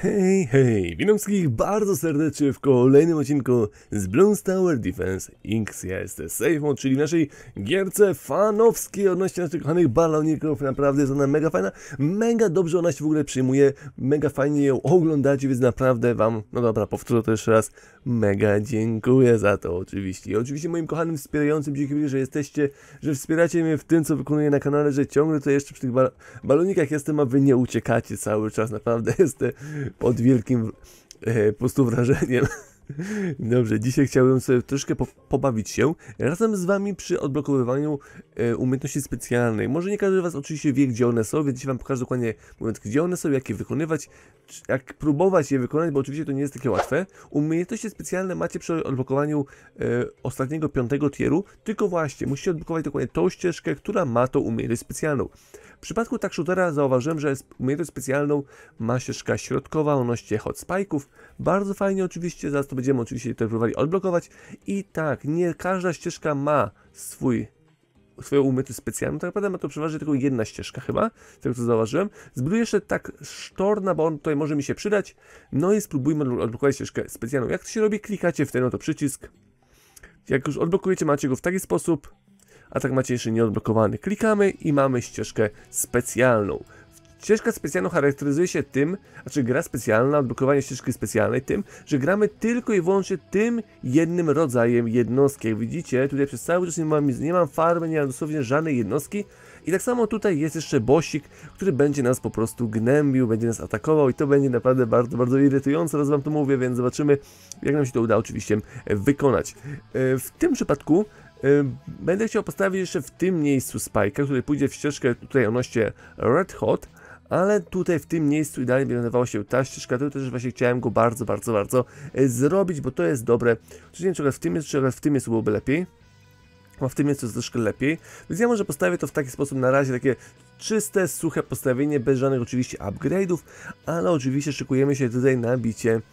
Hej, hej, witam wszystkich bardzo serdecznie w kolejnym odcinku z Bloons Tower Defense X. Jest Safe Mode, czyli w naszej gierce fanowskiej odnośnie naszych kochanych baloników. Naprawdę jest ona mega fajna, mega dobrze ona się w ogóle przyjmuje, mega fajnie ją oglądacie, więc naprawdę wam, no dobra, powtórzę to jeszcze raz, mega dziękuję za to oczywiście. I oczywiście moim kochanym wspierającym, dziękuję, że jesteście, że wspieracie mnie w tym, co wykonuję na kanale, że ciągle to jeszcze przy tych balonikach jestem, a wy nie uciekacie cały czas, naprawdę jestem pod wielkim po prostu wrażeniem. Dobrze, dzisiaj chciałbym sobie troszkę pobawić się razem z wami przy odblokowywaniu umiejętności specjalnej. Może nie każdy z was oczywiście wie, gdzie one są, więc dzisiaj wam pokażę dokładnie, mówiąc, gdzie one są, jak je wykonywać, jak próbować je wykonać, bo oczywiście to nie jest takie łatwe. Umiejętności specjalne macie przy odblokowaniu ostatniego 5. tieru, tylko właśnie musicie odblokować dokładnie tą ścieżkę, która ma tą umiejętność specjalną. W przypadku tak shootera zauważyłem, że umiejętność specjalną ma ścieżka środkowa o noście hot spike'ów. Bardzo fajnie oczywiście, zaraz to będziemy oczywiście to próbowali odblokować. I tak, nie każda ścieżka ma swoją umiejętność specjalną, tak naprawdę ma to przeważnie tylko jedna ścieżka chyba, z tego co zauważyłem. Zbuduję jeszcze tak sztorna, bo on tutaj może mi się przydać. No i spróbujmy odblokować ścieżkę specjalną. Jak to się robi? Klikacie w ten oto przycisk. Jak już odblokujecie, macie go w taki sposób. A tak macie jeszcze nieodblokowany. Klikamy i mamy ścieżkę specjalną. Ścieżka specjalna charakteryzuje się tym, znaczy gra specjalna, odblokowanie ścieżki specjalnej tym, że gramy tylko i wyłącznie tym jednym rodzajem jednostki. Jak widzicie, tutaj przez cały czas nie mam farmy, nie mam dosłownie żadnej jednostki. I tak samo tutaj jest jeszcze bossik, który będzie nas po prostu gnębił, będzie nas atakował i to będzie naprawdę bardzo, bardzo irytujące, raz wam to mówię, więc zobaczymy, jak nam się to uda oczywiście wykonać. W tym przypadku będę chciał postawić jeszcze w tym miejscu spajka, który pójdzie w ścieżkę tutaj o noście Red Hot, ale tutaj w tym miejscu idealnie będzie nadawała się ta ścieżka, to też właśnie chciałem go bardzo zrobić, bo to jest dobre. Czy nie wiem, czy w tym miejscu byłoby lepiej. A w tym miejscu jest troszkę lepiej, więc ja może postawię to w taki sposób na razie, takie czyste, suche postawienie, bez żadnych oczywiście upgrade'ów, ale oczywiście szykujemy się tutaj na bicie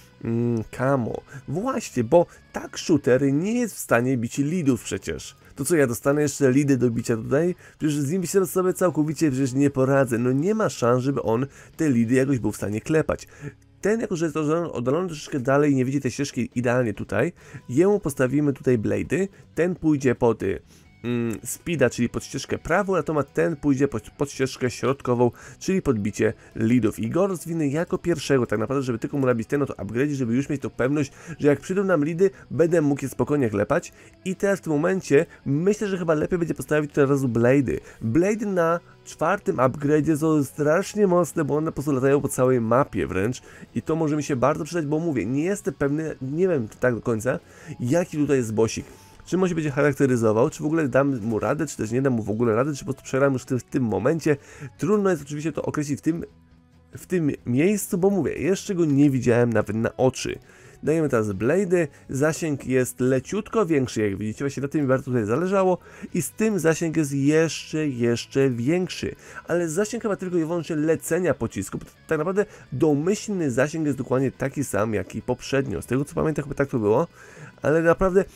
camo. Właśnie, bo tak shooter nie jest w stanie bić leadów przecież. To co, ja dostanę jeszcze leady do bicia tutaj? Przecież z nim się sobie całkowicie przecież nie poradzę. No nie ma szans, żeby on te leady jakoś był w stanie klepać. Ten, jako że jest oddalony troszeczkę dalej i nie widzi tej ścieżki idealnie tutaj, jemu postawimy tutaj blade'y, ten pójdzie pod speeda, czyli pod ścieżkę prawą, natomiast ten pójdzie pod ścieżkę środkową, czyli podbicie leadów. I go rozwinę jako pierwszego, tak naprawdę, żeby tylko mu nabić ten oto upgrade, żeby już mieć tą pewność, że jak przyjdą nam leady, będę mógł je spokojnie klepać. I teraz w tym momencie myślę, że chyba lepiej będzie postawić tutaj od razu blade'y. Blade'y na 4. upgrade'zie są strasznie mocne, bo one po prostu latają po całej mapie wręcz i to może mi się bardzo przydać, bo mówię, nie jestem pewny, nie wiem tak do końca, jaki tutaj jest bossik. Czym on się będzie charakteryzował, czy w ogóle dam mu radę, czy też nie dam mu w ogóle radę, czy po prostu przegram już w tym momencie. Trudno jest oczywiście to określić w tym miejscu, bo mówię, jeszcze go nie widziałem nawet na oczy. Dajemy teraz blade'y, zasięg jest leciutko większy, jak widzicie, właśnie na tym mi bardzo tutaj zależało i z tym zasięg jest jeszcze większy, ale zasięg chyba tylko i wyłącznie lecenia pocisku, bo tak naprawdę domyślny zasięg jest dokładnie taki sam, jak i poprzednio, z tego co pamiętam chyba tak to było, ale naprawdę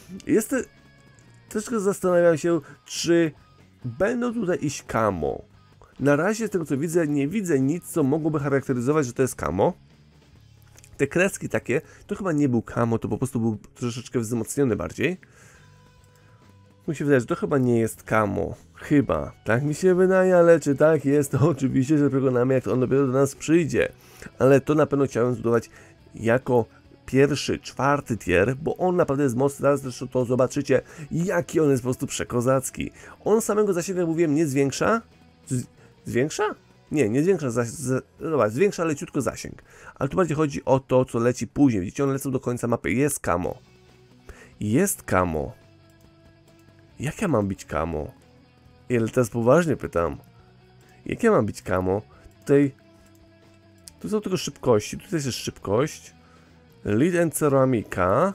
troszkę zastanawiam się, czy będą tutaj iść camo. Na razie z tego co widzę, nie widzę nic, co mogłoby charakteryzować, że to jest camo. Te kreski takie, to chyba nie był camo, to po prostu był troszeczkę wzmocniony bardziej. Mi się wydaje, że to chyba nie jest camo. Chyba. Tak mi się wydaje, ale czy tak jest, to oczywiście, że przekonamy, jak on dopiero do nas przyjdzie. Ale to na pewno chciałem zbudować jako pierwszy, 4. tier, bo on naprawdę jest mocny, zaraz zresztą to zobaczycie, jaki on jest po prostu przekozacki. On samego zasięgu, jak mówiłem, nie zwiększa. Zwiększa? Nie zwiększa, zwiększa leciutko zasięg. Ale tu bardziej chodzi o to, co leci później. Widzicie, one lecą do końca mapy. Jest camo. Jest camo. Jak ja mam być camo? Ale teraz poważnie pytam. Jak ja mam być camo? Tutaj... Tu są tylko szybkości. Tutaj jest szybkość. Lead and ceramika.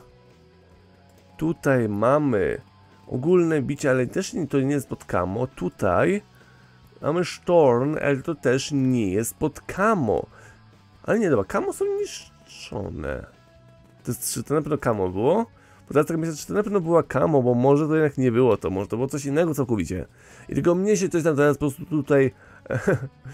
Tutaj mamy ogólne bicie, ale też to nie jest pod camo. Tutaj mamy Storm, ale to też nie jest pod camo. Ale nie, dobra, camo są niszczone. Czy to na pewno camo było? Bo teraz tak myślę, czy to na pewno była camo, bo może to jednak nie było to, może to było coś innego całkowicie. I tylko mnie się coś tam teraz po prostu tutaj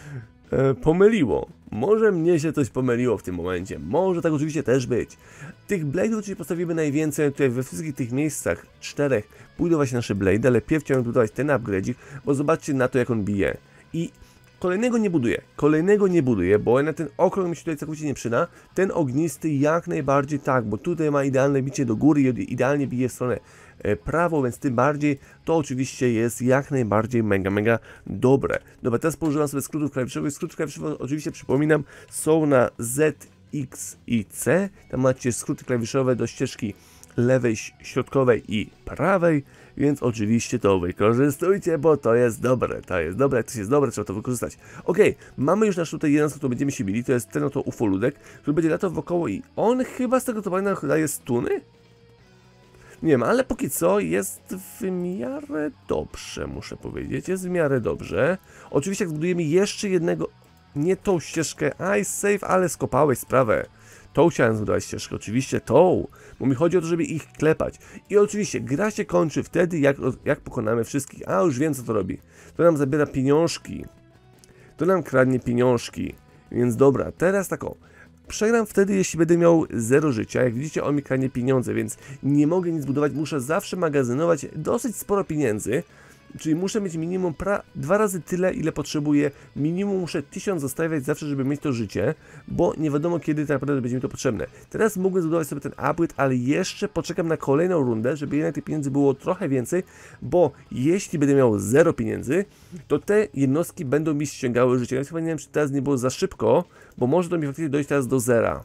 pomyliło. Może mnie się coś pomyliło w tym momencie. Może tak oczywiście też być. Tych blade'ów oczywiście postawimy najwięcej tutaj we wszystkich tych miejscach, 4, pójdą właśnie nasze blade, ale pierw chciałem budować ten upgrade'ik, bo zobaczcie na to, jak on bije. I kolejnego nie buduję, bo na ten okrąg mi się tutaj całkowicie nie przyda. Ten ognisty jak najbardziej tak, bo tutaj ma idealne bicie do góry i idealnie bije w stronę prawo, więc tym bardziej to oczywiście jest jak najbardziej mega dobre. Dobra, teraz położyłem sobie skrótów klawiszowych. Skróty klawiszowe oczywiście przypominam są na Z, X i C. Tam macie skróty klawiszowe do ścieżki lewej, środkowej i prawej, więc oczywiście to wykorzystujcie, bo to jest dobre, jak coś jest dobre, trzeba to wykorzystać. Ok, mamy już nasz tutaj jeden, który będziemy się bili, to jest ten oto ufoludek, który będzie latał wokoło i on chyba z tego to pamiętam daje stuny? Nie wiem, ale póki co jest w miarę dobrze, muszę powiedzieć, jest w miarę dobrze. Oczywiście jak zbudujemy jeszcze jednego, nie tą ścieżkę, save, ale skopałeś sprawę. Tą chciałem zbudować ścieżkę, oczywiście tą, bo mi chodzi o to, żeby ich klepać. I oczywiście gra się kończy wtedy, jak pokonamy wszystkich. A, już wiem co to robi. To nam zabiera pieniążki. To nam kradnie pieniążki. Więc dobra, teraz tak o. Przegram wtedy, jeśli będę miał 0 życia. Jak widzicie, on mi kradnie pieniądze, więc nie mogę nic budować. Muszę zawsze magazynować dosyć sporo pieniędzy. Czyli muszę mieć minimum 2 razy tyle, ile potrzebuję. Minimum muszę 1000 zostawiać zawsze, żeby mieć to życie, bo nie wiadomo kiedy tak naprawdę będzie mi to potrzebne. Teraz mógłbym zbudować sobie ten upgrade, ale jeszcze poczekam na kolejną rundę, żeby jednak tych pieniędzy było trochę więcej, bo jeśli będę miał 0 pieniędzy, to te jednostki będą mi ściągały życie. Ja chyba nie wiem, czy teraz nie było za szybko, bo może to mi faktycznie dojść teraz do 0.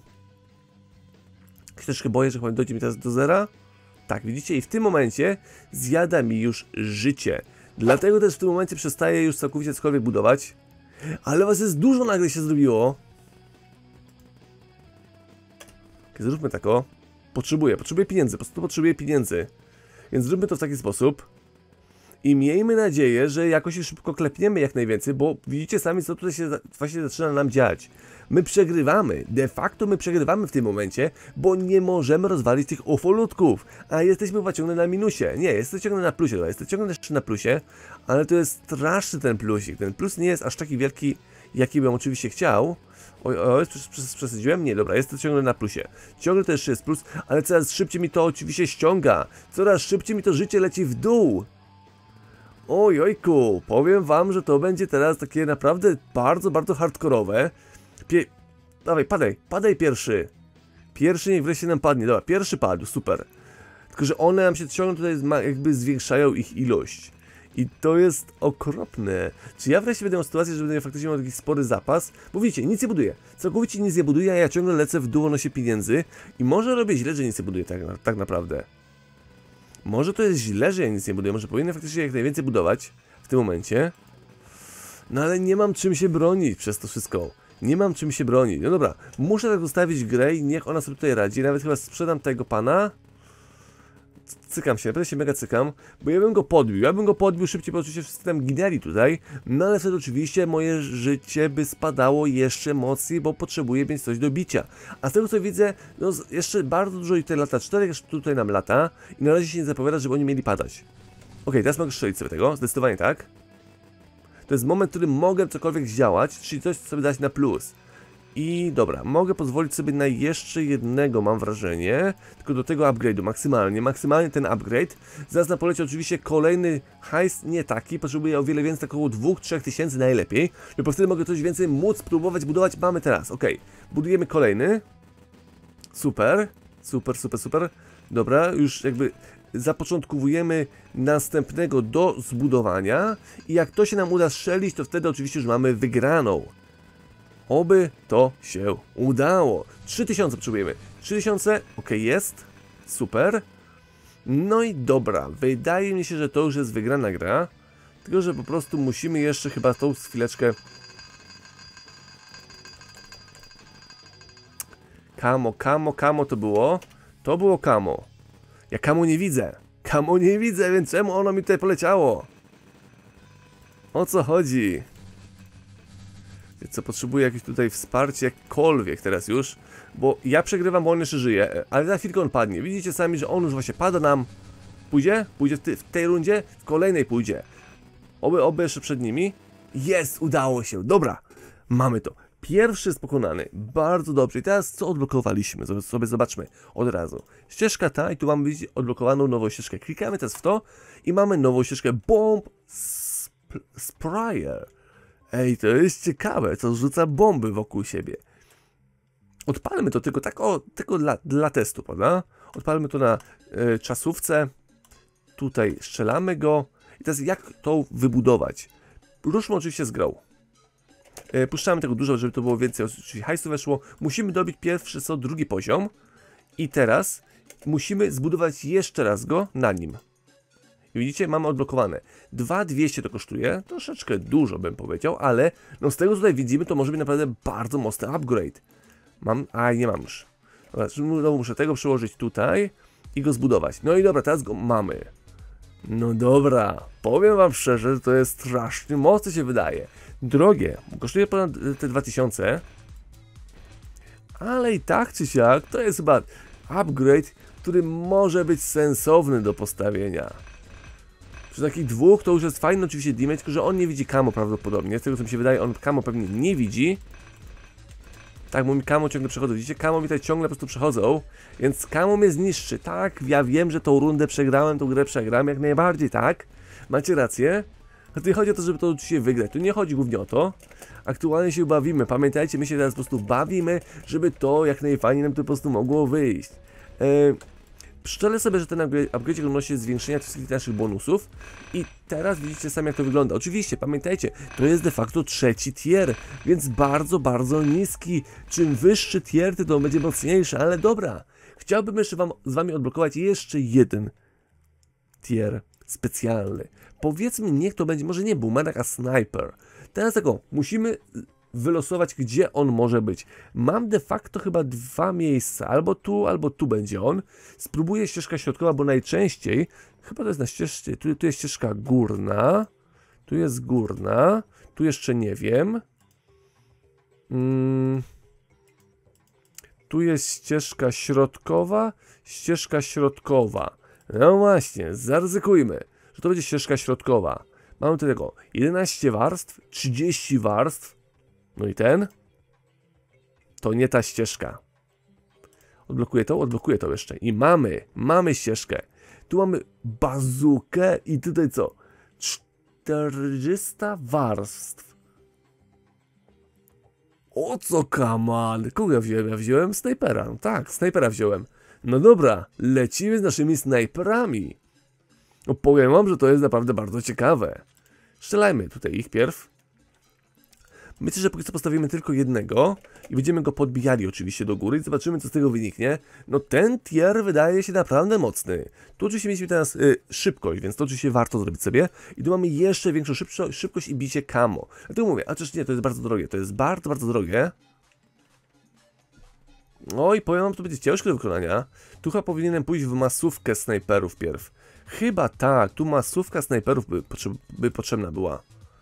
Troszkę boję, że chyba dojdzie mi teraz do 0. Tak, widzicie? I w tym momencie zjada mi już życie. Dlatego też w tym momencie przestaję już całkowicie cokolwiek budować. Ale was jest dużo nagle się zrobiło. Zróbmy tak o. Potrzebuję pieniędzy, po prostu potrzebuję pieniędzy. Więc zróbmy to w taki sposób. I miejmy nadzieję, że jakoś się szybko klepniemy jak najwięcej, bo widzicie sami, co tutaj się właśnie zaczyna nam dziać. My przegrywamy, de facto my przegrywamy w tym momencie, bo nie możemy rozwalić tych ufolutków, a jesteśmy chyba ciągle na minusie. Nie, jestem ciągle na plusie, jestem ciągle jeszcze na plusie, ale to jest straszny ten plusik. Ten plus nie jest aż taki wielki, jaki bym oczywiście chciał. Oj, przesadziłem? Nie, dobra, jestem ciągle na plusie. Ciągle to jeszcze jest plus, ale coraz szybciej mi to oczywiście ściąga. Coraz szybciej mi to życie leci w dół. Ojojku, powiem wam, że to będzie teraz takie naprawdę bardzo hardkorowe. Dawaj, padaj pierwszy. Pierwszy niech wreszcie nam padnie, dobra, pierwszy padł, super. Tylko, że one nam się ciągle tutaj jakby zwiększają ich ilość. I to jest okropne. Czy ja wreszcie będę miał sytuację, że będę faktycznie miał taki spory zapas? Bo widzicie, nic nie buduję. Całkowicie nic nie buduję, a ja ciągle lecę w dół, nosie pieniędzy. I może robię źle, że nic nie buduję tak naprawdę. Może to jest źle, że ja nic nie buduję, może powinienem faktycznie jak najwięcej budować w tym momencie. No ale nie mam czym się bronić przez to wszystko. Nie mam czym się bronić. No dobra, muszę tak zostawić grę i niech ona sobie tutaj radzi. Nawet chyba sprzedam tego pana. Cykam się, naprawdę się mega cykam, bo ja bym go podbił szybciej, bo oczywiście wszyscy tam ginęli tutaj, no ale wtedy oczywiście moje życie by spadało jeszcze mocniej, bo potrzebuję mieć coś do bicia. A z tego co widzę, no jeszcze bardzo dużo tutaj lata, 4 jeszcze tutaj nam lata i na razie się nie zapowiada, żeby oni mieli padać. Okej, teraz mogę strzelić sobie tego, zdecydowanie tak. To jest moment, w którym mogę cokolwiek zdziałać, czyli coś sobie dać na plus. I dobra, mogę pozwolić sobie na jeszcze jednego, mam wrażenie, tylko do tego upgrade'u, maksymalnie ten upgrade. Zaraz na polecie oczywiście kolejny hajs, nie taki, potrzebuję o wiele więcej, tak około 2-3 tysięcy najlepiej, bo wtedy mogę coś więcej móc próbować budować. Mamy teraz, ok, budujemy kolejny, super, dobra, już jakby zapoczątkowujemy następnego do zbudowania i jak to się nam uda strzelić, to wtedy oczywiście już mamy wygraną. Oby to się udało. 3000 potrzebujemy. 3000, ok, jest. Super. No i dobra, wydaje mi się, że to już jest wygrana gra. Tylko, że po prostu musimy jeszcze chyba tą chwileczkę... Kamo to było? To było kamo. Ja kamo nie widzę. Kamo nie widzę, więc czemu ono mi tutaj poleciało? O co chodzi? Co potrzebuję jakieś tutaj wsparcie, jakkolwiek teraz już, bo ja przegrywam, bo on jeszcze żyje, ale za chwilkę on padnie. Widzicie sami, że on już właśnie pada nam. Pójdzie? Pójdzie w tej rundzie? W kolejnej pójdzie. Oby jeszcze przed nimi. Jest, udało się, dobra. Mamy to. Pierwszy jest pokonany. Bardzo dobrze. I teraz co odblokowaliśmy? Sobie zobaczmy od razu. Ścieżka ta i tu mamy widzieć odblokowaną nową ścieżkę. Klikamy teraz w to i mamy nową ścieżkę Bomb Sprayer. Ej, to jest ciekawe, co rzuca bomby wokół siebie. Odpalmy to tylko tak, tylko dla testu, prawda? Odpalmy to na czasówce. Tutaj strzelamy go. I teraz jak to wybudować? Ruszmy oczywiście z grą. Puszczamy tego dużo, żeby to było więcej, czyli hajsu weszło. Musimy dobić pierwszy, drugi poziom. I teraz musimy zbudować jeszcze raz go na nim. I widzicie, mamy odblokowane. 2200 to kosztuje, troszeczkę dużo bym powiedział, ale no z tego co tutaj widzimy, to może być naprawdę bardzo mocny upgrade. Nie mam już. Dobra, muszę tego przełożyć tutaj i go zbudować. No i dobra, teraz go mamy. No dobra, powiem wam szczerze, że to jest strasznie mocno się wydaje. Drogie, kosztuje ponad te 2000. Ale i tak czy siak, to jest chyba upgrade, który może być sensowny do postawienia. Przy takich dwóch to już jest fajny oczywiście damage, tylko że on nie widzi camo prawdopodobnie. Z tego co mi się wydaje, on camo pewnie nie widzi. Tak, bo mi camo ciągle przechodzą. Widzicie, camo mi tutaj ciągle po prostu przechodzą. Więc camo mnie zniszczy. Tak, ja wiem, że tą rundę przegrałem, tą grę przegram, jak najbardziej, tak. Macie rację. A tutaj chodzi o to, żeby to oczywiście wygrać. Tu nie chodzi głównie o to. Aktualnie się bawimy. Pamiętajcie, my się teraz po prostu bawimy, żeby to jak najfajniej nam to po prostu mogło wyjść. Szczelę sobie, że ten upgrade odnosi zwiększenia wszystkich naszych bonusów. I teraz widzicie sami, jak to wygląda. Oczywiście, pamiętajcie, to jest de facto trzeci tier, więc bardzo, bardzo niski. Czym wyższy tier, tym to będzie mocniejszy, ale dobra. Chciałbym jeszcze z wami odblokować jeszcze jeden tier specjalny. Powiedzmy, niech to będzie, może nie Boomerang, a Sniper. Teraz tego, musimy wylosować, gdzie on może być. Mam de facto chyba dwa miejsca, albo tu będzie on. Spróbuję ścieżka środkowa, bo najczęściej, chyba to jest na ścieżce, tu jest ścieżka górna, tu jest górna, tu jeszcze nie wiem. Tu jest ścieżka środkowa. No właśnie, zaryzykujmy, że to będzie ścieżka środkowa. Mamy tutaj tego 11 warstw, 30 warstw. No i ten? To nie ta ścieżka. Odblokuję to jeszcze. I mamy ścieżkę. Tu mamy bazukę i tutaj co? 400 warstw. O co kaman? Kogo ja wziąłem? Ja wziąłem snajpera. No tak, snajpera wziąłem. No dobra, lecimy z naszymi snajperami. No powiem wam, że to jest naprawdę bardzo ciekawe. Strzelajmy tutaj ich pierw. Myślę, że póki co postawimy tylko jednego i będziemy go podbijali oczywiście do góry i zobaczymy, co z tego wyniknie. No ten tier wydaje się naprawdę mocny. Tu oczywiście mieliśmy teraz szybkość, więc to oczywiście warto zrobić sobie. I tu mamy jeszcze większą szybkość i bicie camo. Dlatego mówię, a przecież nie, to jest bardzo drogie. To jest bardzo, bardzo drogie. No i powiem wam, to będzie ciężkie do wykonania. Tu chyba powinienem pójść w masówkę snajperów pierw. Chyba tak, tu masówka snajperów by potrzebna była.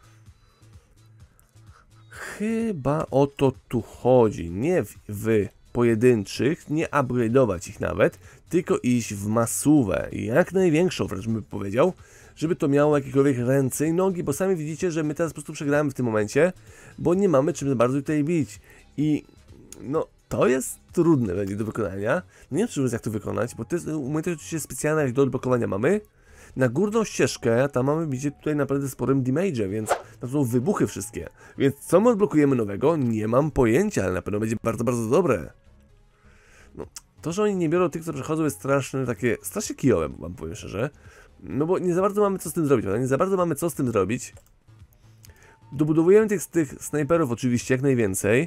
Chyba o to tu chodzi, nie w pojedynczych, nie upgrade'ować ich nawet, tylko iść w masówę, jak największą wręcz bym powiedział, żeby to miało jakiekolwiek ręce i nogi, bo sami widzicie, że my teraz po prostu przegramy w tym momencie, bo nie mamy czym za bardzo tutaj bić i no to jest trudne będzie do wykonania, no nie wiem jak to wykonać, bo to jest umiejętność oczywiście specjalna jak do odblokowania mamy. Na górną ścieżkę, tam mamy, widzicie, tutaj naprawdę sporym damage, więc to są wybuchy wszystkie. Więc co my odblokujemy nowego? Nie mam pojęcia, ale na pewno będzie bardzo, bardzo dobre. No, to, że oni nie biorą tych, co przechodzą, jest strasznie kijowe, wam powiem szczerze. No bo nie za bardzo mamy co z tym zrobić, prawda? Nie za bardzo mamy co z tym zrobić. Dobudowujemy tych snajperów oczywiście jak najwięcej.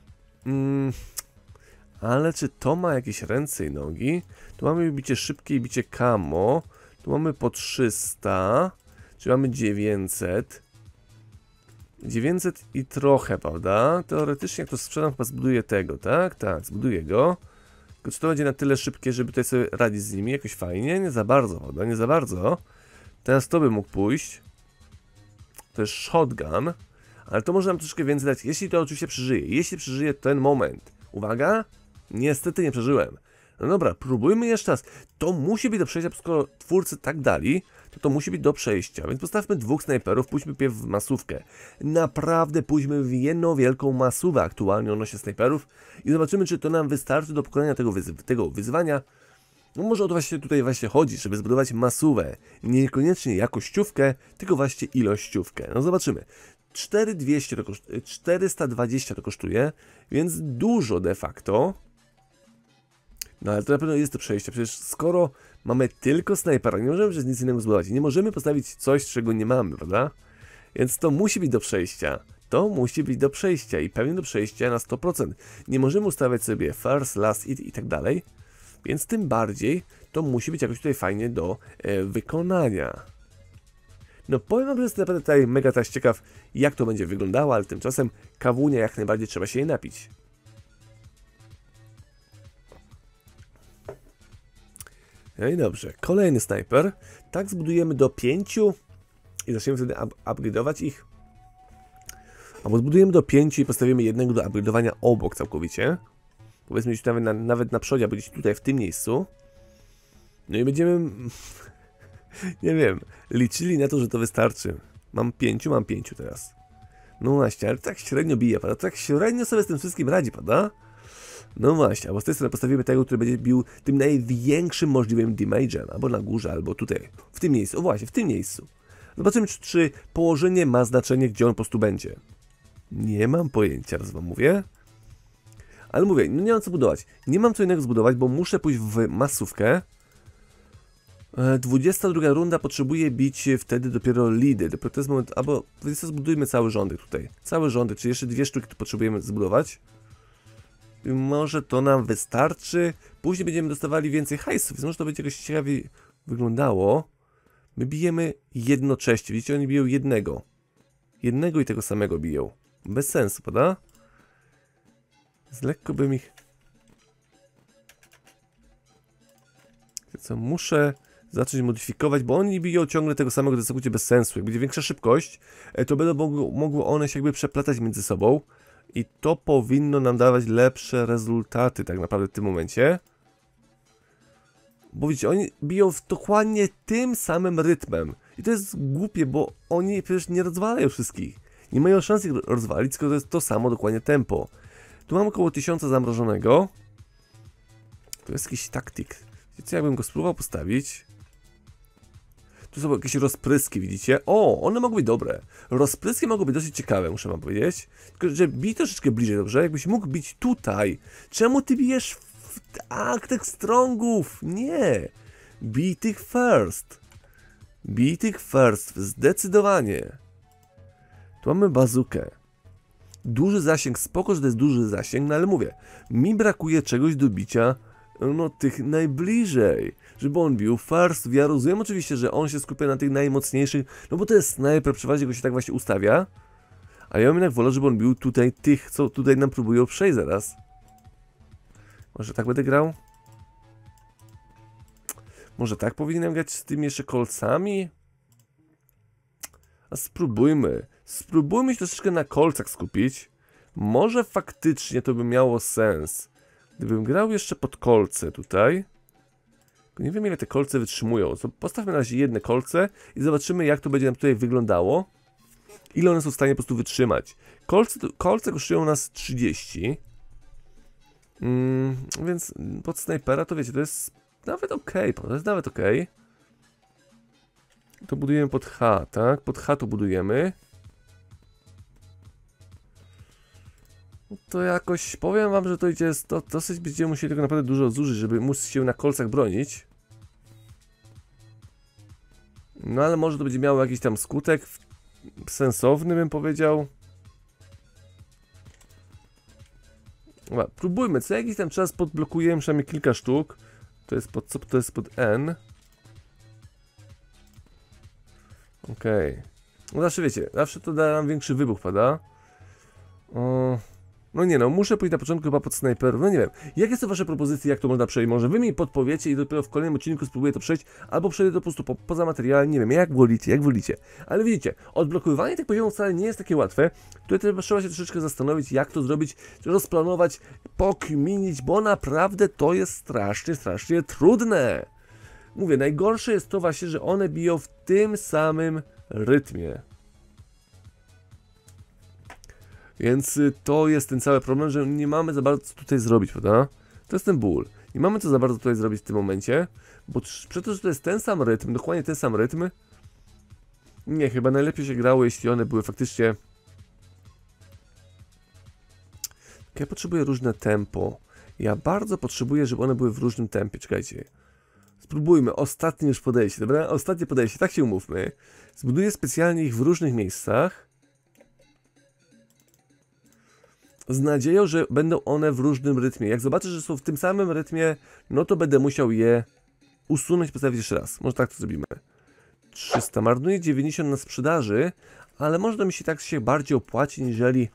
Ale czy to ma jakieś ręce i nogi? Tu mamy bicie szybkie i bicie camo. Tu mamy po 300, czyli mamy 900. 900 i trochę, prawda? Teoretycznie jak to sprzedam, chyba zbuduję tego, tak? Tak, zbuduję go. Tylko czy to będzie na tyle szybkie, żeby tutaj sobie radzić z nimi jakoś fajnie? Nie za bardzo, prawda? Nie za bardzo. Teraz to by mógł pójść. To jest shotgun. Ale to może nam troszkę więcej dać, jeśli to oczywiście przeżyje. Jeśli przeżyje ten moment. Uwaga! Niestety nie przeżyłem. No dobra, próbujmy jeszcze raz. To musi być do przejścia, skoro twórcy tak dali, to musi być do przejścia. Więc postawmy 2 snajperów, pójdźmy pierw w masówkę. Naprawdę pójdźmy w jedną wielką masówę aktualnie odnośnie snajperów i zobaczymy, czy to nam wystarczy do pokonania tego wyzwania. No może o to właśnie tutaj chodzi, żeby zbudować masówę. Niekoniecznie jakościówkę, tylko właśnie ilościówkę. No zobaczymy. 4200 to kosztuje, 420 to kosztuje, więc dużo de facto. No ale to na pewno jest do przejścia, przecież skoro mamy tylko snajpera, nie możemy przecież nic innego zbudować. Nie możemy postawić coś, czego nie mamy, prawda? Więc to musi być do przejścia. To musi być do przejścia i pewnie do przejścia na 100%. Nie możemy ustawiać sobie first, last i tak dalej. Więc tym bardziej to musi być jakoś tutaj fajnie do wykonania. No powiem wam, że jestem naprawdę tutaj mega teraz ciekaw, jak to będzie wyglądało, ale tymczasem kawunia jak najbardziej trzeba się jej napić. No i dobrze, kolejny snajper. Tak zbudujemy do 5 i zaczniemy wtedy upgrade'ować ich. Albo zbudujemy do 5 i postawimy jednego do upgrade'owania obok całkowicie. Powiedzmy gdzieś nawet na przodzie, albo gdzieś tutaj w tym miejscu. No i będziemy, nie wiem, liczyli na to, że to wystarczy. Mam 5 teraz. No właśnie, ale tak średnio bije, prawda? Tak średnio sobie z tym wszystkim radzi, prawda? No właśnie, albo z tej strony postawimy tego, który będzie bił tym największym możliwym damage'em, albo na górze, albo tutaj, w tym miejscu, o właśnie, w tym miejscu. Zobaczymy, czy położenie ma znaczenie, gdzie on po prostu będzie. Nie mam pojęcia, raz wam mówię. Ale mówię, no nie mam co budować. Nie mam co innego zbudować, bo muszę pójść w masówkę. 22 runda potrzebuje bić wtedy dopiero lidy. Dopiero to jest moment, albo zbudujmy cały rządek tutaj. Cały rządek, czyli jeszcze 2 sztuki tu potrzebujemy zbudować. I może to nam wystarczy. Później będziemy dostawali więcej hajsów, więc może to będzie jakoś ciekawie wyglądało. My bijemy jednocześnie. Widzicie, oni biją jednego. Jednego i tego samego biją. Bez sensu, prawda? Z lekko bym ich... Co, muszę zacząć modyfikować, bo oni biją ciągle tego samego, to jest całkowicie bez sensu. Jak będzie większa szybkość, to będą mogły one się jakby przeplatać między sobą. I to powinno nam dawać lepsze rezultaty tak naprawdę w tym momencie. Bo widzicie, oni biją dokładnie tym samym rytmem. I to jest głupie, bo oni przecież nie rozwalają wszystkich. Nie mają szans ich rozwalić, tylko to jest to samo dokładnie tempo. Tu mam około 1000 zamrożonego. To jest jakiś taktyk. Wiecie, jakbym go spróbował postawić. Tu są jakieś rozpryski, widzicie? O, one mogą być dobre. Rozpryski mogą być dosyć ciekawe, muszę wam powiedzieć. Tylko, że bij troszeczkę bliżej, dobrze? Jakbyś mógł bić tutaj. Czemu ty bijesz w tych strongów? Nie. Bij tych first. Bij tych first, zdecydowanie. Tu mamy bazukę. Duży zasięg, spoko, że to jest duży zasięg, no ale mówię, mi brakuje czegoś do bicia, no tych najbliżej, żeby on bił first. Ja rozumiem oczywiście, że on się skupia na tych najmocniejszych, no bo to jest snajper, przeważnie go się tak właśnie ustawia, a ja bym jednak wolał, żeby on bił tutaj tych, co tutaj nam próbują przejść zaraz. Może tak będę grał? Może tak powinienem grać z tymi jeszcze kolcami? A spróbujmy. Spróbujmy się troszeczkę na kolcach skupić. Może faktycznie to by miało sens. Gdybym grał jeszcze pod kolce tutaj. Nie wiem, ile te kolce wytrzymują. To postawmy na razie jedne kolce i zobaczymy, jak to będzie nam tutaj wyglądało. Ile one są w stanie po prostu wytrzymać. Kolce kosztują nas 30. Więc pod snajpera to wiecie, to jest nawet ok. To jest nawet ok. To budujemy pod H, tak? Pod H to budujemy. To jakoś, powiem wam, że to idzie, to dosyć będziemy musieli tego naprawdę dużo zużyć, żeby móc się na kolcach bronić. No ale może to będzie miało jakiś tam skutek sensowny, bym powiedział. Dobra, próbujmy, co jakiś tam czas podblokujemy przynajmniej kilka sztuk. To jest pod co? To jest pod N. Okej. No zawsze wiecie, zawsze to da nam większy wybuch, prawda? No nie no, muszę pójść na początku chyba pod snajperów, no nie wiem. Jakie są wasze propozycje, jak to można przejść? Może wy mi podpowiecie i dopiero w kolejnym odcinku spróbuję to przejść, albo przejdę to po prostu poza materiałem, nie wiem, jak wolicie. Ale widzicie, odblokowywanie tych poziomów wcale nie jest takie łatwe. Tutaj trzeba się troszeczkę zastanowić, jak to zrobić, rozplanować, pokminić, bo naprawdę to jest strasznie trudne. Mówię, najgorsze jest to właśnie, że one biją w tym samym rytmie. Więc to jest ten cały problem, że nie mamy za bardzo co tutaj zrobić, prawda? To jest ten ból. Nie mamy co za bardzo tutaj zrobić w tym momencie, bo przez to, że to jest ten sam rytm, dokładnie ten sam rytm, nie, chyba najlepiej się grało, jeśli one były faktycznie... Ja potrzebuję różne tempo. Ja bardzo potrzebuję, żeby one były w różnym tempie, czekajcie. Spróbujmy, ostatnie już podejście, dobra? Ostatnie podejście, tak się umówmy. Zbuduję specjalnie ich w różnych miejscach. Z nadzieją, że będą one w różnym rytmie. Jak zobaczę, że są w tym samym rytmie, no to będę musiał je usunąć, postawić jeszcze raz. Może tak to zrobimy. 300, marnuje 90 na sprzedaży, ale może mi się tak bardziej opłaci, niżeli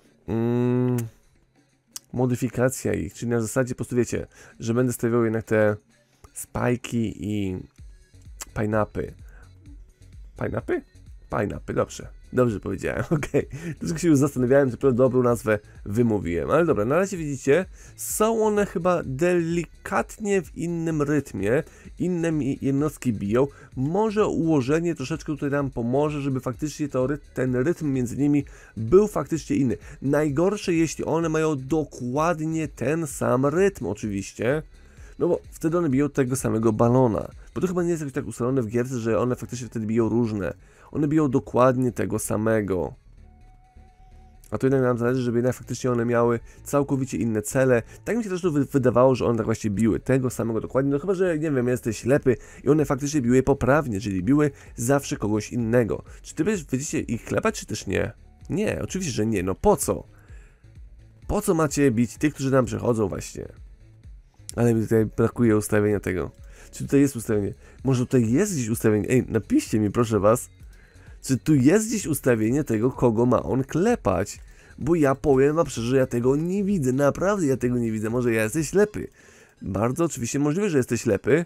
modyfikacja ich. Czyli na zasadzie, po prostu wiecie, że będę stawiał jednak te spajki i pineapy. Pineapy? Pineapy, dobrze. Dobrze powiedziałem, okej. Tylko się już zastanawiałem, czy dobrą nazwę wymówiłem. Ale dobra, na razie widzicie, są one chyba delikatnie w innym rytmie, inne jednostki biją. Może ułożenie troszeczkę tutaj nam pomoże, żeby faktycznie ten rytm między nimi był faktycznie inny. Najgorsze, jeśli one mają dokładnie ten sam rytm oczywiście. No bo wtedy one biją tego samego balona. Bo to chyba nie jest jakoś tak ustalone w gierce, że one faktycznie wtedy biją różne. One biją dokładnie tego samego. A to jednak nam zależy, żeby jednak faktycznie one miały całkowicie inne cele. Tak mi się też to wydawało, że one tak właśnie biły tego samego dokładnie. No chyba, że nie wiem, jesteś ślepy i one faktycznie biły poprawnie, czyli biły zawsze kogoś innego. Czy ty będziecie ich klepać, czy też nie? Nie, oczywiście, że nie. No po co? Po co macie bić tych, którzy nam przechodzą właśnie? Ale mi tutaj brakuje ustawienia tego. Czy tutaj jest ustawienie? Może tutaj jest gdzieś ustawienie? Ej, napiszcie mi proszę was. Czy tu jest gdzieś ustawienie tego, kogo ma on klepać? Bo ja powiem wam szczerze, że ja tego nie widzę. Naprawdę ja tego nie widzę. Może ja jestem ślepy. Bardzo oczywiście możliwe, że jesteś ślepy.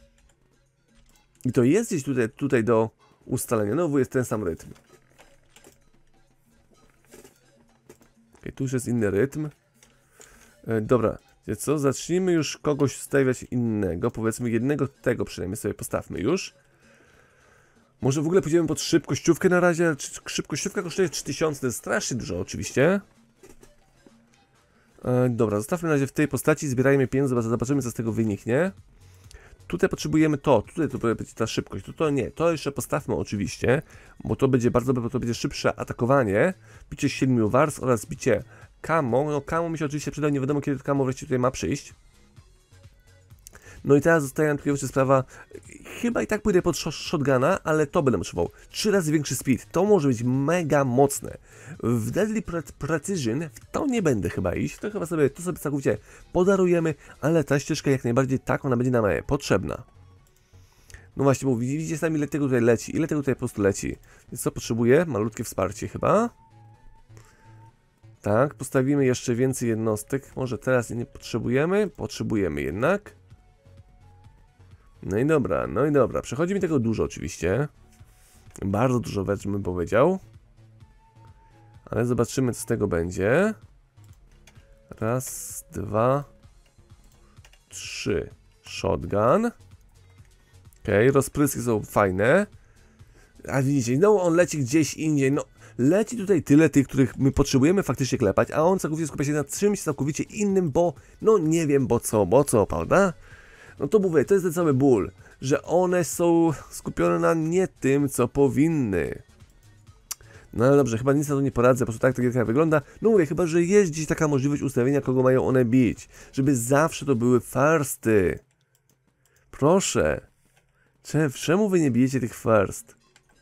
I to jest gdzieś tutaj do ustalenia. No bo jest ten sam rytm. Ok, tu już jest inny rytm. Dobra. Wiecie co? Zacznijmy już kogoś stawiać innego. Powiedzmy jednego tego przynajmniej sobie postawmy już. Może w ogóle pójdziemy pod szybkościówkę na razie. Szybkościówka kosztuje 3000, to jest strasznie dużo oczywiście. Dobra, zostawmy na razie w tej postaci, zbierajmy pieniądze, zobaczymy co z tego wyniknie. Tutaj potrzebujemy tutaj to będzie ta szybkość, to nie, to jeszcze postawmy oczywiście, bo to będzie bardzo dobre, bo to będzie szybsze atakowanie, bicie 7 wars oraz bicie camo. No camo mi się oczywiście przyda, nie wiadomo kiedy to camo wreszcie tutaj ma przyjść. No i teraz zostaje nam tylko jeszcze sprawa, chyba i tak pójdę pod shotguna, ale to będę potrzebował. 3 razy większy speed, to może być mega mocne. W Deadly Precision w to nie będę chyba iść, to chyba sobie całkowicie podarujemy, ale ta ścieżka jak najbardziej tak, ona będzie nam potrzebna. No właśnie, bo widzicie sami ile tego tutaj leci, ile tego tutaj po prostu leci. Więc co potrzebuję? Malutkie wsparcie chyba. Tak, postawimy jeszcze więcej jednostek, może teraz nie potrzebujemy, potrzebujemy jednak. No i dobra, przechodzi mi tego dużo oczywiście. Bardzo dużo wręcz bym powiedział. Ale zobaczymy co z tego będzie. Raz, 2, 3. Shotgun. Okej, rozpryski są fajne. A widzicie, no on leci gdzieś indziej, no leci tutaj tyle tych, których my potrzebujemy faktycznie klepać, a on całkowicie skupia się na czymś całkowicie innym, bo no nie wiem bo co, prawda? No to mówię, to jest ten cały ból, że one są skupione na nie tym, co powinny. No ale dobrze, chyba nic na to nie poradzę, po prostu tak ta gierka wygląda. No mówię, chyba, że jest gdzieś taka możliwość ustawienia, kogo mają one bić. Żeby zawsze to były firsty. Proszę. Czemu wy nie bijecie tych first?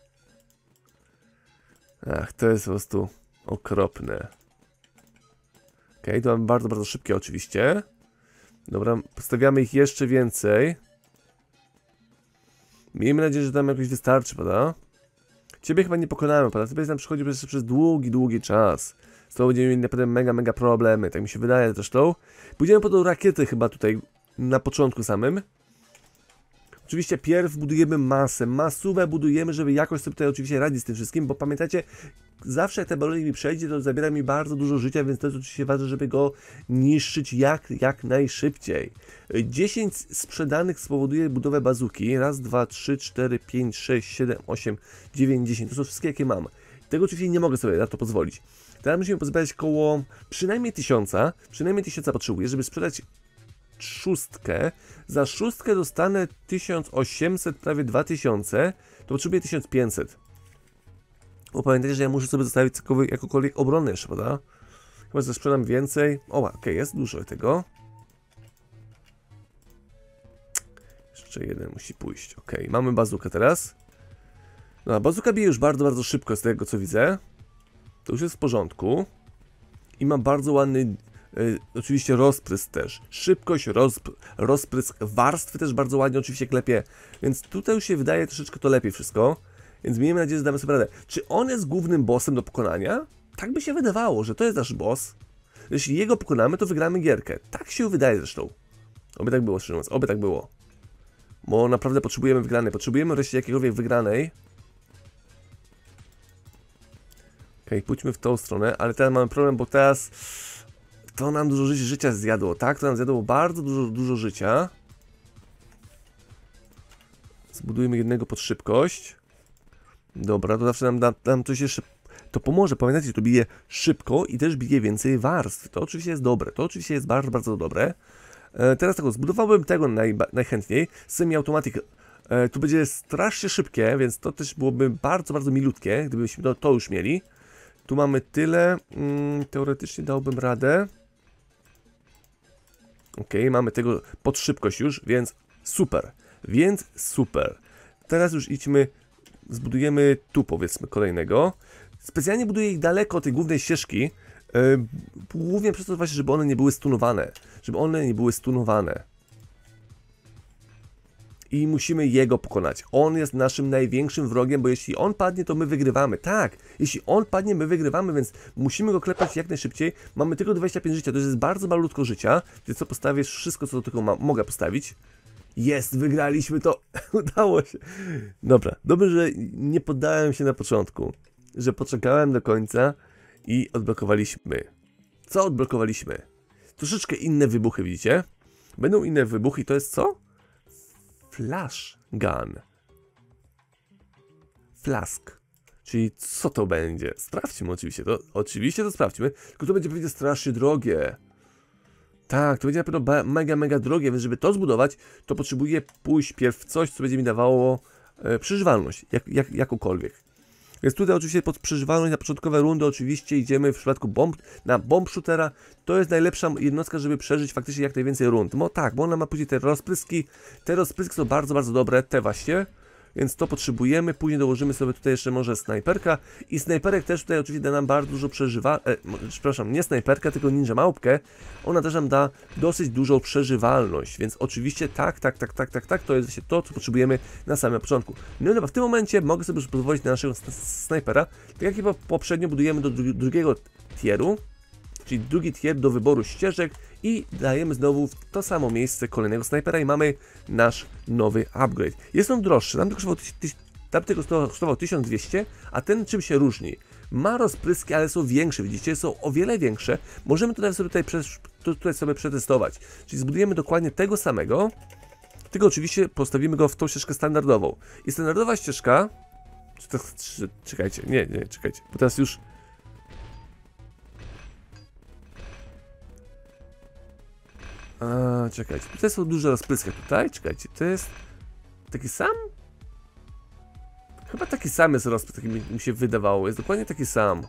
Ach, to jest po prostu okropne. Okej, to mamy bardzo, bardzo szybkie oczywiście. Dobra, postawiamy ich jeszcze więcej. Miejmy nadzieję, że tam jakoś wystarczy, prawda? Ciebie chyba nie pokonamy, prawda? Ty będziesz nam przychodził przez długi czas. Z tobą będziemy mieli naprawdę mega problemy, tak mi się wydaje zresztą. Pójdziemy po tą rakietę chyba tutaj na początku samym. Oczywiście pierw budujemy masówę budujemy, żeby jakoś sobie tutaj oczywiście radzić z tym wszystkim, bo pamiętacie, zawsze jak ten balonik mi przejdzie, to zabiera mi bardzo dużo życia, więc to jest oczywiście ważne, żeby go niszczyć jak najszybciej. 10 sprzedanych spowoduje budowę bazuki. Raz, 2, 3, 4, 5, 6, 7, 8, 9, 10. To są wszystkie, jakie mam. Tego oczywiście nie mogę sobie na to pozwolić. Teraz musimy pozbierać koło przynajmniej 1000. Przynajmniej 1000 potrzebuję, żeby sprzedać szóstkę. Za szóstkę dostanę 1800, prawie 2000. To potrzebuję 1500. Bo pamiętajcie, że ja muszę sobie zostawić jakąkolwiek obronę jeszcze, prawda? Chyba, że sprzedam więcej. O, okej, jest dużo tego. Jeszcze jeden musi pójść. Okej, mamy bazukę teraz. No, bazuka bije już bardzo szybko z tego, co widzę. To już jest w porządku. I ma bardzo ładny, oczywiście rozprysk też. Szybkość, rozprysk, warstwy też bardzo ładnie oczywiście klepie. Więc tutaj już się wydaje troszeczkę to lepiej wszystko. Więc miejmy nadzieję, że damy sobie radę. Czy on jest głównym bossem do pokonania? Tak by się wydawało, że to jest nasz boss. Jeśli jego pokonamy, to wygramy gierkę. Tak się wydaje zresztą. Oby tak było, szczerze mówiąc. Oby tak było. Bo naprawdę potrzebujemy wygranej. Potrzebujemy wreszcie jakiegoś wygranej. Okej, pójdźmy w tą stronę, ale teraz mamy problem, bo teraz to nam dużo życia zjadło, tak? To nam zjadło bardzo dużo życia. Zbudujemy jednego pod szybkość. Dobra, to zawsze nam coś jeszcze to pomoże. Pamiętajcie, to bije szybko i też bije więcej warstw. To oczywiście jest dobre. To oczywiście jest bardzo dobre. Teraz tak, zbudowałbym tego najchętniej. Semi-automatic. Tu będzie strasznie szybkie, więc to też byłoby bardzo milutkie, gdybyśmy to już mieli. Tu mamy tyle. Teoretycznie dałbym radę. Okej, mamy tego pod szybkość już, więc super. Teraz już idźmy. Zbudujemy tu, powiedzmy, kolejnego. Specjalnie buduję ich daleko od tej głównej ścieżki. Głównie przez to właśnie, żeby one nie były stunowane. I musimy jego pokonać. On jest naszym największym wrogiem, bo jeśli on padnie, to my wygrywamy. Tak, jeśli on padnie, my wygrywamy, więc musimy go klepać jak najszybciej. Mamy tylko 25 życia, to jest bardzo malutko życia. Więc co postawię? Wszystko, co do tego mogę postawić. Jest, wygraliśmy to. Udało się. Dobra, dobrze, że nie poddałem się na początku. Że poczekałem do końca i odblokowaliśmy. Co odblokowaliśmy? Troszeczkę inne wybuchy, widzicie? Będą inne wybuchy i to jest co? Flash gun. Flask. Czyli co to będzie? Sprawdźmy oczywiście to sprawdźmy. Tylko to będzie pewnie strasznie drogie. Tak, to będzie na pewno mega drogie, więc żeby to zbudować, to potrzebuję pójść pierw w coś, co będzie mi dawało przeżywalność, jakąkolwiek. Więc tutaj oczywiście pod przeżywalność na początkowe rundy oczywiście idziemy w przypadku na bomb shootera. To jest najlepsza jednostka, żeby przeżyć faktycznie jak najwięcej rund. No tak, bo ona ma później te rozpryski. Te rozpryski są bardzo dobre, te właśnie. Więc to potrzebujemy. Później dołożymy sobie tutaj jeszcze może snajperka. I snajperek też tutaj oczywiście da nam bardzo dużo przepraszam, nie snajperka, tylko ninja małpkę. Ona też nam da dosyć dużą przeżywalność. Więc oczywiście tak. To jest właśnie to, co potrzebujemy na samym początku. No i dobra, w tym momencie mogę sobie już pozwolić na naszego snajpera. Tak jak chyba poprzednio budujemy do drugiego tieru. Czyli drugi tier do wyboru ścieżek i dajemy znowu w to samo miejsce kolejnego snajpera i mamy nasz nowy upgrade. Jest on droższy, tamty kosztował 1200, a ten czym się różni? Ma rozpryski, ale są większe, widzicie, są o wiele większe. Możemy tutaj sobie przetestować. Czyli zbudujemy dokładnie tego samego, tylko oczywiście postawimy go w tą ścieżkę standardową. I standardowa ścieżka... Czekajcie, nie, czekajcie, bo teraz już... Czekajcie, tutaj są duże rozpryski tutaj, czekajcie, to jest taki sam? Chyba taki sam jest rozprysk, taki mi się wydawało, jest dokładnie taki sam.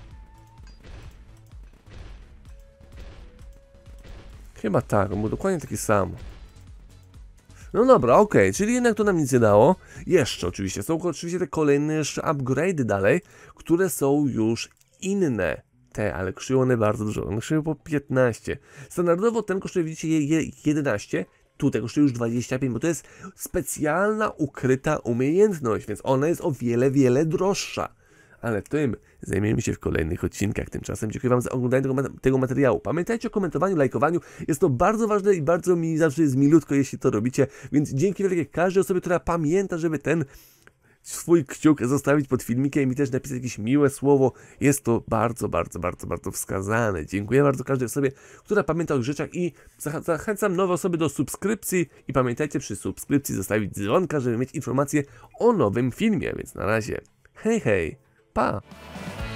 Chyba tak, on był dokładnie taki sam. No dobra, okej, czyli jednak to nam nic nie dało. Jeszcze oczywiście, są oczywiście te kolejne jeszcze upgrade'y dalej, które są już inne. Ale kosztują one bardzo dużo, one kosztują po 15. Standardowo ten kosztuje, widzicie, 11. Tutaj kosztuje już 25, bo to jest specjalna, ukryta umiejętność, więc ona jest o wiele, wiele droższa. Ale tym zajmiemy się w kolejnych odcinkach. Tymczasem dziękuję Wam za oglądanie tego materiału. Pamiętajcie o komentowaniu, lajkowaniu. Jest to bardzo ważne i bardzo mi zawsze jest milutko, jeśli to robicie. Więc dzięki wielkie każdej osobie, która pamięta, żeby ten swój kciuk zostawić pod filmikiem i mi też napisać jakieś miłe słowo. Jest to bardzo, bardzo, bardzo, bardzo wskazane. Dziękuję bardzo każdej osobie, która pamięta o rzeczach i zachęcam nowe osoby do subskrypcji i pamiętajcie przy subskrypcji zostawić dzwonka, żeby mieć informacje o nowym filmie. Więc na razie, hej, hej, pa!